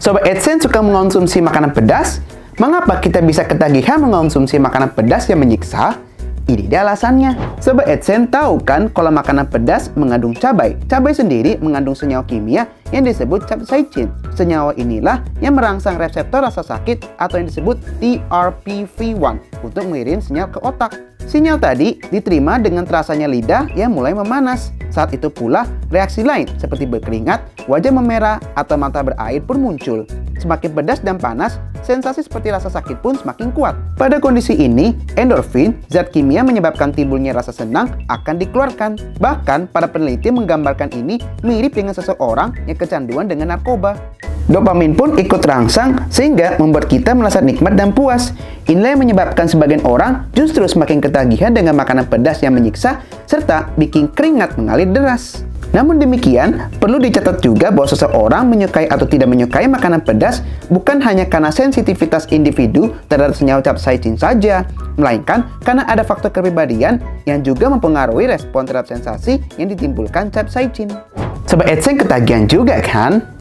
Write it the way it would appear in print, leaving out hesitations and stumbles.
Sobat AdSense suka mengonsumsi makanan pedas? Mengapa kita bisa ketagihan mengonsumsi makanan pedas yang menyiksa? Ini dia alasannya. Sobat AdSense tahu kan kalau makanan pedas mengandung cabai. Cabai sendiri mengandung senyawa kimia yang disebut capsaicin. Senyawa inilah yang merangsang reseptor rasa sakit atau yang disebut TRPV1 untuk mengirim sinyal ke otak. Sinyal tadi diterima dengan terasanya lidah yang mulai memanas. Saat itu pula reaksi lain seperti berkeringat, wajah memerah, atau mata berair pun muncul. Semakin pedas dan panas, sensasi seperti rasa sakit pun semakin kuat. Pada kondisi ini, endorfin, zat kimia menyebabkan timbulnya rasa senang akan dikeluarkan. Bahkan, para peneliti menggambarkan ini mirip dengan seseorang yang kecanduan dengan narkoba. Dopamin pun ikut terangsang sehingga membuat kita merasa nikmat dan puas. Inilah yang menyebabkan sebagian orang justru semakin ketagihan dengan makanan pedas yang menyiksa serta bikin keringat mengalir deras. Namun demikian, perlu dicatat juga bahwa seseorang menyukai atau tidak menyukai makanan pedas bukan hanya karena sensitivitas individu terhadap senyawa capsaicin saja, melainkan karena ada faktor kepribadian yang juga mempengaruhi respon terhadap sensasi yang ditimbulkan capsaicin. Sobat AdSense ketagihan juga kan?